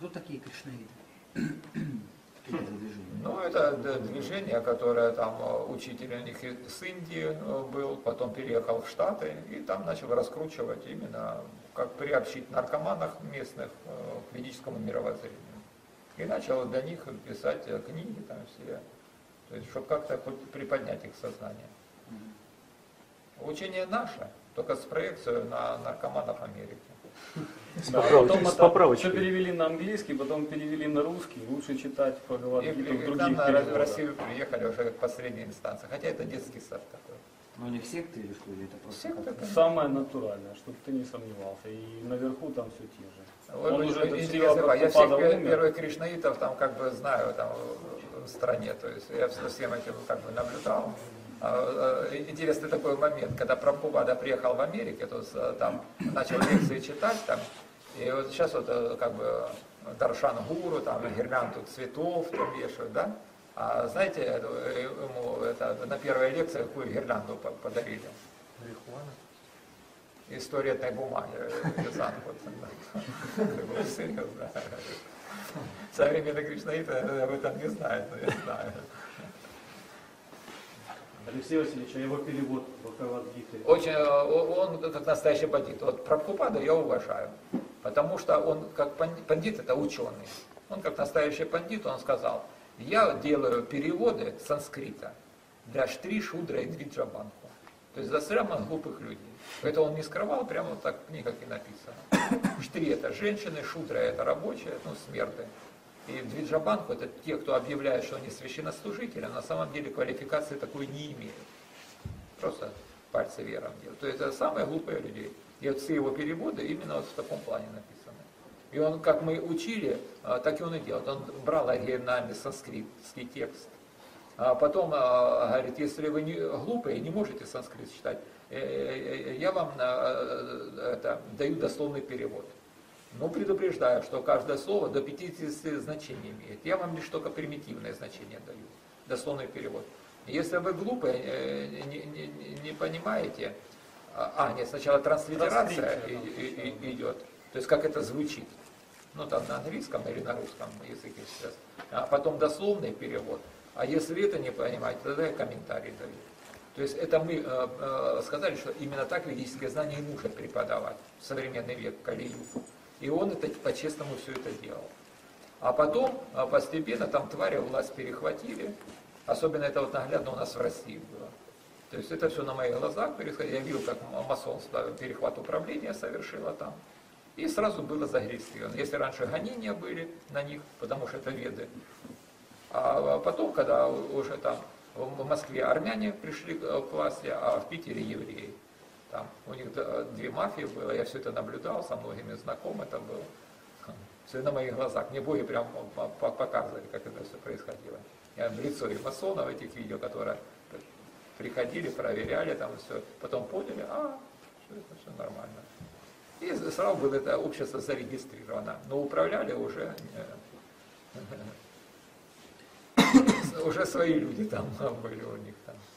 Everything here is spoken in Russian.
кто такие кришнаиты? Ну, это движение, которое там учитель у них с Индии был, потом переехал в Штаты и там начал раскручивать именно, как приобщить наркоманов местных к ведическому мировоззрению. И начал для них писать книги там все, то есть, чтобы как-то хоть приподнять их сознание. Учение наше, только с проекцией на наркоманов Америки. Да, потом это все перевели на английский, потом перевели на русский. Лучше читать Бхагавад-гиту в других переводах. В Россию приехали уже как последняя инстанция, хотя это детский сад такой. Но у них секты или что? Или это просто Секта, самое натуральное, чтобы ты не сомневался. И наверху там все те же. Он уже интересно, я всех первых кришнаитов там как бы знаю там в стране, то есть я со всем этим как бы наблюдал. Интересный такой момент, когда Прабхупада приехал в Америку, то есть, там начал лекции читать, там, и вот сейчас вот как бы Даршан Гуру, там гирлянду цветов там вешают, да? А знаете, ему на первой лекции какую гирлянду подарили? Марихуана? Из туалетной бумаги. Серьезно. Современные кришнаиты об этом не знают, но я знаю. Алексей Васильевич, а его перевод Бхагавад-гиты? Очень, он как настоящий пандит. Вот Прабхупаду я уважаю, потому что он как пандит, это ученый. Он как настоящий пандит, он сказал, я делаю переводы с санскрита для Штри, Шудра и Двиджабанху. То есть для самых глупых людей. Поэтому он не скрывал, прямо вот так в книгах и написано. Штри это женщины, Шудра это рабочие, ну смерды. И в Двиджабанху это те, кто объявляет, что они священнослужители, а на самом деле квалификации такой не имеют. Просто пальцы веером делают. То есть это самые глупые люди. И вот все его переводы именно вот в таком плане написаны. И он, как мы учили, так и он и делает. Он брал оригинальный санскритский текст. А потом говорит, если вы не глупые, не можете санскрит читать, я вам даю дословный перевод. Но предупреждаю, что каждое слово до 50 значений имеет. Я вам лишь только примитивное значение даю, дословный перевод. Если вы глупые, не понимаете, нет, сначала транслитерация идет, то есть как это звучит, ну там на английском или на русском языке сейчас, а потом дословный перевод. А если это не понимаете, тогда я комментарий даю. То есть это мы сказали, что именно так ведические знания и нужно преподавать в современный век, Кали-югу. И он это по-честному все это делал. А потом постепенно там твари власть перехватили. Особенно это вот наглядно у нас в России было. То есть это все на моих глазах происходило. Я видел, как масонство перехват управления совершило там. И сразу было зарегистрировано. Если раньше гонения были на них, потому что это веды. А потом, когда уже там в Москве армяне пришли к власти, а в Питере евреи. Там у них две мафии было, я все это наблюдал, со многими знаком это было. Все на моих глазах. Мне боги прям показывали, как это все происходило. Я в лицо и масонов этих видео, которые приходили, проверяли там все, потом поняли, что это все нормально. И сразу было это общество зарегистрировано. Но управляли уже свои люди там были у них там.